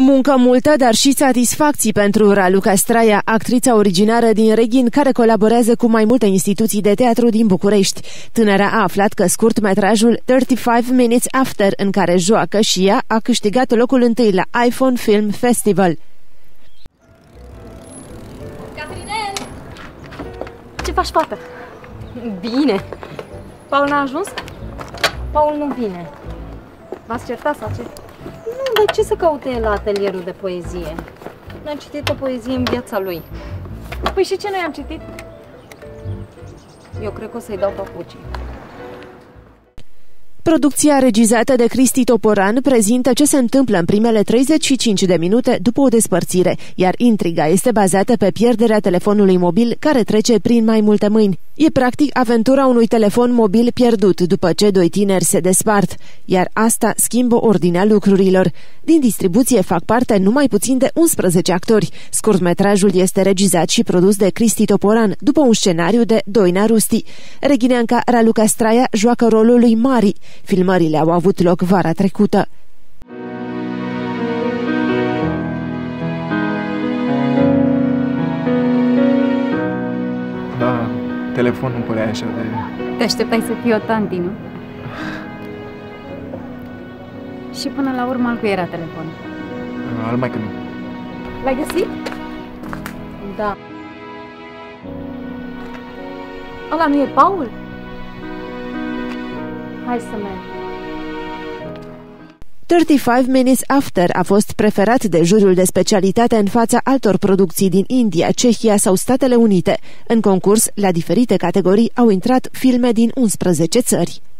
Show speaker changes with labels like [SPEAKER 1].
[SPEAKER 1] Muncă multă, dar și satisfacții pentru Raluca Straia, actrița originară din Reghin, care colaborează cu mai multe instituții de teatru din București. Tânăra a aflat că scurtmetrajul 35 Minutes After, în care joacă și ea, a câștigat locul întâi la iPhone Film Festival.
[SPEAKER 2] Catrinel! Ce faci, fată? Bine. Paul n-a ajuns? Paul nu vine. V-ați certat sau ce? Nu, dar ce să caute el la atelierul de poezie? N-am citit o poezie în viața lui. Păi și ce noi am citit? Eu cred că o să-i dau papucii.
[SPEAKER 1] Producția regizată de Cristi Toporan prezintă ce se întâmplă în primele 35 de minute după o despărțire, iar intriga este bazată pe pierderea telefonului mobil care trece prin mai multe mâini. E practic aventura unui telefon mobil pierdut după ce doi tineri se despart, iar asta schimbă ordinea lucrurilor. Din distribuție fac parte numai puțin de 11 actori. Scurtmetrajul este regizat și produs de Cristi Toporan, după un scenariu de Doina Rusti. Reghineanca Raluca Straia joacă rolul lui Mari. Filmările au avut loc vara trecută.
[SPEAKER 3] Da, telefonul nu părea așa de...
[SPEAKER 2] Te așteptai să fii o tanti, nu? Și până la urmă al cui era telefonul?
[SPEAKER 3] Al maică-mi.
[SPEAKER 2] L-ai găsit? Da. Ăla nu e Paul? Hai să merg.
[SPEAKER 1] 35 Minutes After a fost preferat de juriul de specialitate în fața altor producții din India, Cehia sau Statele Unite. În concurs, la diferite categorii, au intrat filme din 11 țări.